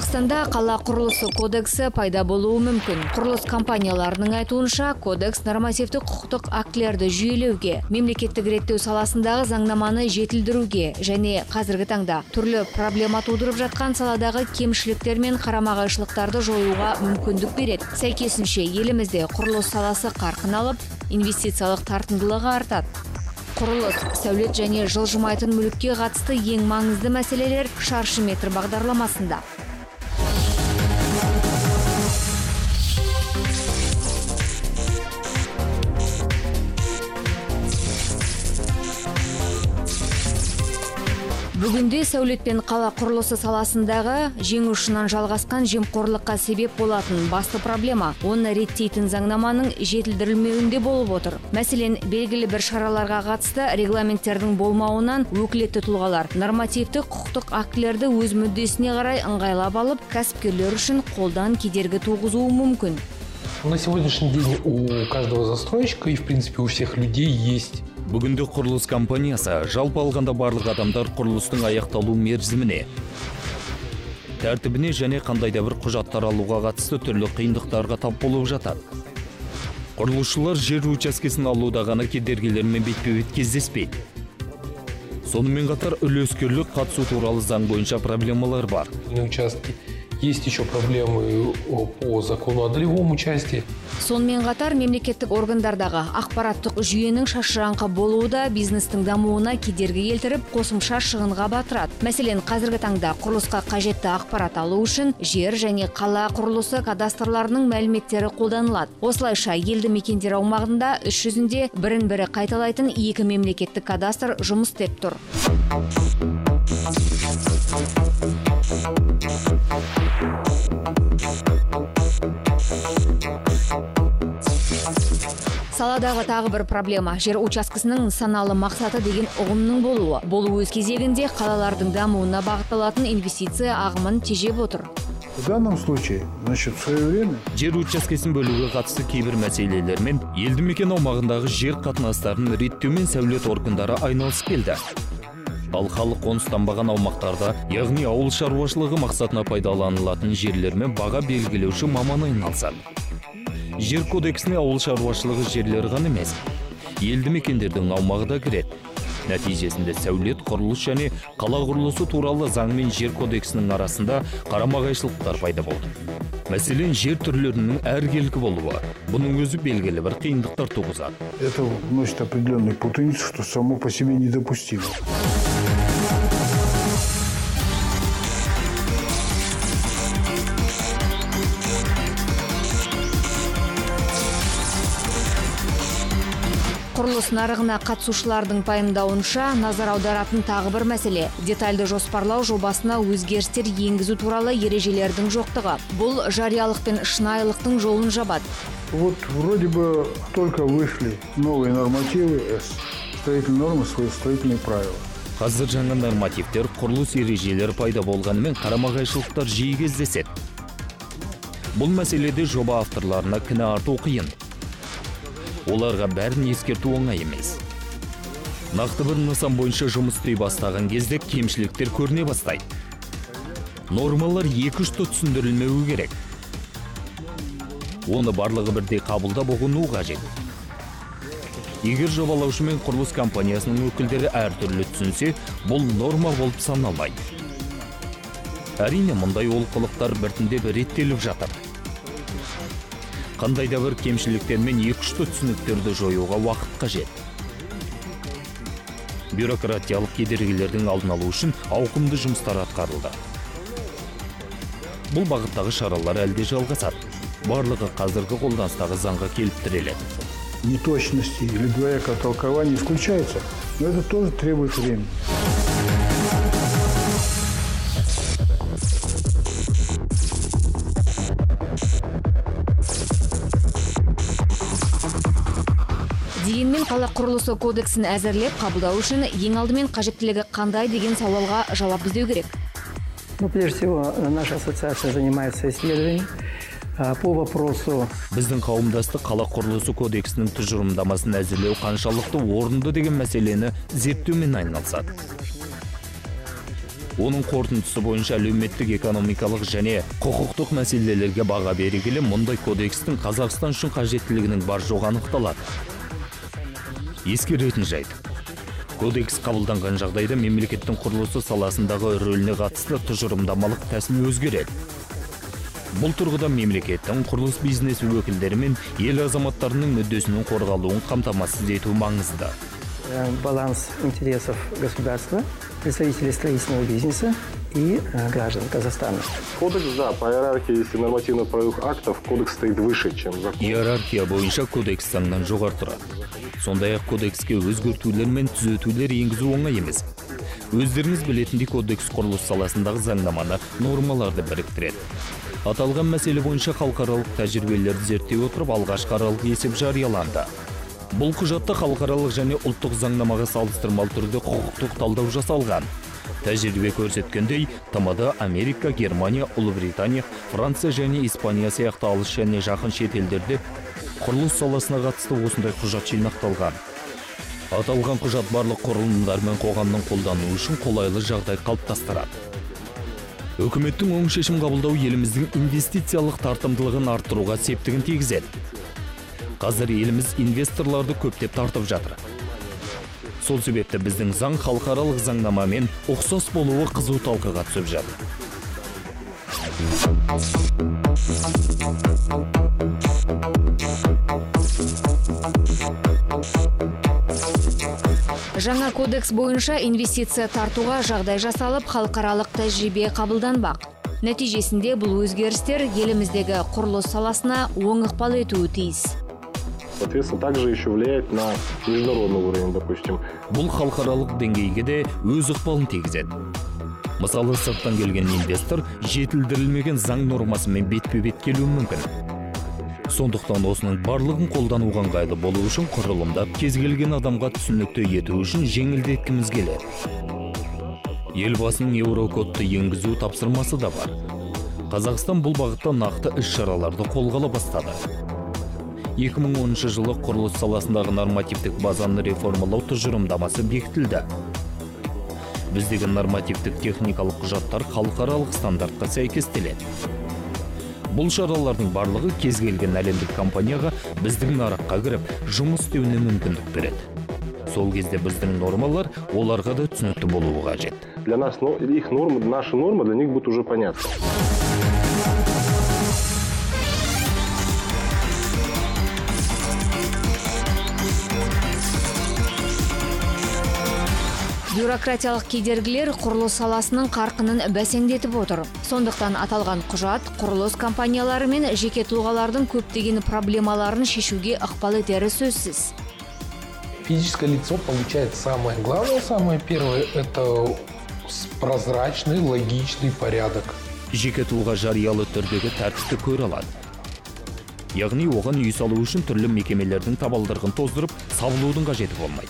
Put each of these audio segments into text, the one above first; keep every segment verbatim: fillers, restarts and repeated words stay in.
Қазақстанда қала құрылысы кодексі пайда болуы мүмкін. Құрылыс компанияларының айтуынша, кодекс нормативтік құқықтық актілерді жүйелеуге, мемлекеттік реттеу саласындағы заңнаманы жетілдіруге және қазіргі таңда түрлі проблема тудырып жатқан саладағы кемшіліктер мен қарама-қайшылықтарды жоюға мүмкіндік береді. Сәйкесінше елімізде құрылыс саласы қарқын алып, инвестициялық тартымдылығы артады. Құрылыс, сәулет және жылжымайтын мүлікке қатысты ең маңызды мәселелер шаршы метр бағдарламасында. Бүгінде сәулет пен қала құрылысы саласындағы жең ұшынан жалғасқан жемқорлыққа себеп болатын басты проблема оны реттейтін заңнаманың жетілдірілмеуінде болып отыр. Мәселен, белгілі бір шараларға қатысты регламенттердің болмауынан өкілетті тұлғалар нормативтік құқықтық актілерді өз мүддесіне қарай ыңғайлап алып, кәсіпкерлер үшін қолдан кедергі туғызуы мүмкін. На сегодняшний день у каждого застройщика и в принципе у всех людей есть. Бүгінде құрылыс компаниясы жалпы алғанда барлық адамдар құрылыстың аяқталу мерзіміне, тәртібіне және қандайда бір құжаттар алуға қатысты түрлі қиындықтарға тап болып жатады. Құрылысшылар жер учаскесін алуда ғана кедергілермен бетпе-бет кездеспейді. Сонымен қатар үлескерлік қатысу туралы заң бойынша проблемалар бар. Есть еще проблемы по закону о долевом участии. Сонымен қатар мемлекеттік органдардағы ақпараттық жүйенің шашыраңқы болуы да бизнестің дамуына кедергі келтіріп, қосымша шығынға батырады. Мәселен, қазіргі таңда құрылысқа қажетті ақпарат алу үшін жер және қала құрылысы кадастрларының мәліметтері қолданылады. Осылайша елді мекендер аумағында іс жүзінде бірін-бірі қайталайтын екі мемлекеттік кадастр жұмыс істеп тұр. Саладағы тағы бір проблема жер учаскесінің нысаналы мақсаты деген ұғымның болуы. Бұл өз кезегінде қалалардың дамуына бағытталатын инвестиция ағымын тежеп отыр. В данном случае, значит, в свое время жер учаскесін бөлуге қатысты кейбір мәселелер мен елді мекен аумағындағы жер қатынастарын реттеу мен сәулет органдары айналысып келді. Ал халық қоныстанбаған аумақтарда, яғни ауыл шаруашылығы мақсатына пайдаланылатын жерлермен баға белгілеуші маман айналысады. Жер кодексіне ауыл шаруашылығы жерлері ғана емес, елді мекендердің аумағы да кіреді. Нәтижесінде сәулет, құрылыс және қала құрылысы туралы заң мен жер кодексінің арасында қарама-қайшылықтар пайда болды. Мәселен, жер түрлерінің әркелкі болуы, бұның өзі белгілі бір қиындықтар туғызады. Это вносит определенную путаницу, что само по себе недопустимо. Құрылыс нарығына қатысушылардың пайымдауынша назар аударатын тағы бір мәселе детальды жоспарлау жобасына өзгерістер енгізу туралы ережелердің жоқтығы. Бұл жариялық пен шынайылықтың жолын жабады. Вот вроде бы только вышли новые нормативы, строительные нормы, свои строительные правила. Қазір жаңа нормативтер, құрылыс ережелер пайда болғанымен қарама-қайшылықтар жиі кездеседі. Бұл мәселеде жоба авторларына кінә арту қиын. Оларға бәрін ескерту оңай емес. Нақты бір нысан бойынша жұмыс істей бастаған кезде кемшіліктер көріне бастайды. Нормалар екі-үш түсіндірілмеуі керек. Оны барлығы бірдей қабылдап ұғыну қажет. Егер жобалаушы мен құрылыс компаниясының өкілдері әртүрлі түсінсе, бұл норма болып саналмайды. Әрине, мұндай олқылықтар біртіндеп реттеліп жатыр. Қандайда бір кемшіліктер мен екі-үш түсініктерді жоюға уақыт қажет. Бюрократиялық кедергілердің алдын алу үшін ауқымды жұмыстар атқарылды. Бұл бағыттағы шаралар әлде жалғасады. Барлығы қазіргі қолданыстағы заңға келіп тіреледі. Неточности или двоякое толкование исключается, но это тоже требует времени. Дегенмен қала құрылысы кодексін әзірлеп қабылдау үшін ең алдымен қажеттілігі қандай деген сауалға жауап іздеу керек. Ну, прежде всего, наша ассоциация занимается исследованием по вопросу. Біздің қауымдастық қала құрылысы кодексінің тұжырымдамасын әзірлеу қаншалықты орынды деген мәселені зерттеумен айналысады. Оның қорытындысы бойынша әлеуметтік экономикалық және құқықтық мәселелерге баға бере келе мұндай кодекстің Қазақстан үшін қажеттілігінің бар жоғы анықталады. Ескеретін жайт. Кодекс қабылданған жағдайда мемлекеттің құрылысы саласындағы рөліне қатысты тұжырымдамалық тәсіл өзгереді. Бұл тұрғыда мемлекеттің құрылыс бизнесі өкілдері мен ел азаматтарының мүддесінің қорғалуын қамтамасыз ету маңызды. Баланс интересов государства, представителей строительного бизнеса и граждан Казахстана. Кодекс, да, по иерархии нормативно-правовых актов кодекс стоит выше, чем закон. Иерархия бойынша кодекс заңнан жоғары тұрады. Сондай-ақ кодекске өзгертулер мен түзетулер енгізу оңай емес. Өздеріңіз білетіндей кодекс құрылыс саласындағы заңнаманы нормаларды біріктіреді. Аталған мәселе бойынша халықаралық тәжірибелерді зерттей отырып, алғашқы аралық есеп жарияланды. Бұл құжатта халықаралық және ұлттық заңнамаға салыстырмалы түрде құқықтық талдау жасалған. Тәжірибе көрсеткендей, Т М Д, Америка, Германия, Ұлыбритания, Франция және Испания сияқты алыс және жақын шетелдерде құрылыс саласына қатысты осындай құжат жинақталған. Аталған құжат барлық құрылымдар мен қоғамның қолдануы үшін қолайлы жағдай қалыптастырады. Үкіметтің оң шешім қабылдау еліміздің инвестициялық тартымдылығын арттыруға септігін тигізеді. Қазір еліміз инвесторларды көптеп тартып жатыр. Сол себепті біздің заң халықаралық заңнамамен ұқсас болуы қызу талқыға түсіп жатыр. Жаңа кодекс бойынша инвестиция тартуға жағдай жасалып, халықаралық тәжірибе қабылданбақ. Нәтижесінде бұл өзгерістер еліміздегі құрылыс саласына оң ықпал етуі тиіс. Соответственно, также еще влияет на международный уровень, допустим. Бұл халықаралық деңгейге де өз ықпалын тигізеді. Мысалы, сырттан келген инвестор жетілдірілмеген заң нормасымен бетпе-бет келуі мүмкін. Сондықтан осының барлығын қолдануға ыңғайлы болу үшін құрылымдап кез келген адамға түсінікті ету үшін жеңілдеткіміз келеді. Елбасының еурокодты енгізу тапсырмасы да бар. Қазақстан бұл бағытта нақты іс-шараларды қолға ала бастады. екі мың оныншы жылы құрылыс саласындағы нормативтік базаны реформалау тұжырымдамасы бекітілді. Біздегі нормативтік техникалық құжаттар халықаралық стандартқа сәйкестеледі. Бұл шаралардың барлығы кез келген әлемдік компанияға біздің нарыққа кіріп, жұмыс істеуіне мүмкіндік береді. Сол кезде біздің нормалар оларға да түсінікті болуы қажет. Для нас их нормы, наши нормы для них будут уже понятны. Бюрократиялық кедергілер құрылыс саласының қарқынын бәсеңдетіп отыр. Сондықтан аталған құжат құрылыс компаниялары мен жеке тұлғалардың көптеген проблемаларын шешуге ықпал етері сөзсіз. Физическое лицо получает самое главное, самое первое, это прозрачный, логичный порядок. Жеке тұлға жариялы түрдегі тәртіпті көре алады. Яғни оған үй салу үшін түрлі мекемелердің табалдырығын тоздырып, сабылудың қажеті болмайды.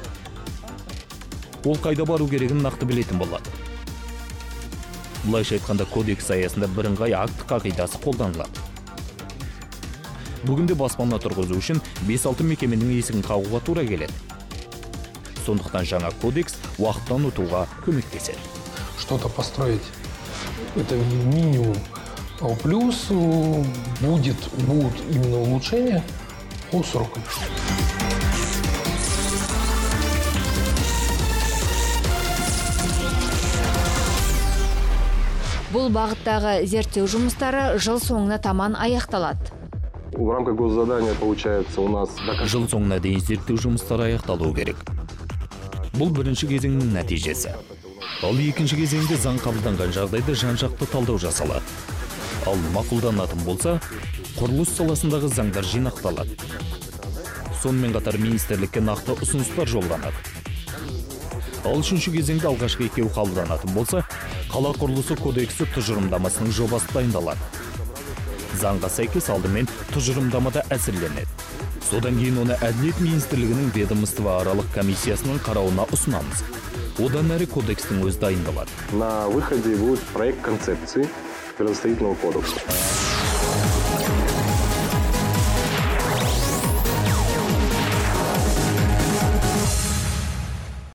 Ол қайда бару керегін нақты білетін болады. Бұлайша айтқанда кодекс аясында бірыңғай акт қағидасы қолданылады. Бүгінде баспана тұрғызу үшін бес-алты мекеменің есігін қағуға тура келеді. Сондықтан жаңа кодекс уақыттан ұтуға көмектеседі. Что-то построить это минимум. Плюс будет, будут именно улучшения по срокам. Бұл бағыттағы зерттеу жұмыстары жыл соңына таман аяқталады. В рамках госзадания получается у нас... Жыл соңына дейін зерттеу жұмыстары аяқталуы керек. Бұл бірінші кезеңнің нәтижесі. Ал екінші кезеңде заң қабылданған жағдайда жан-жақты талдау жасалады. Ал мақұлданатын болса, құрылыс саласындағы заңдар жинақталады. Сонымен қатар министрлікке нақты ұсыныстар жолданады. Ал үшінші кезеңде алғашқы екеуі қабылданатын болса, қала құрылысы кодексі тұжырымдамасының жобасы дайындалады. Заңға сәйкес алдымен тұжырымдамада әзірленеді. Содан кейін оны Әділет министрлігінің ведомство аралық комиссиясының қарауына ұсынамыз. Одан әрі кодекстің өзі дайындалады. На выходе будет проект концепции градостроительного кодекса.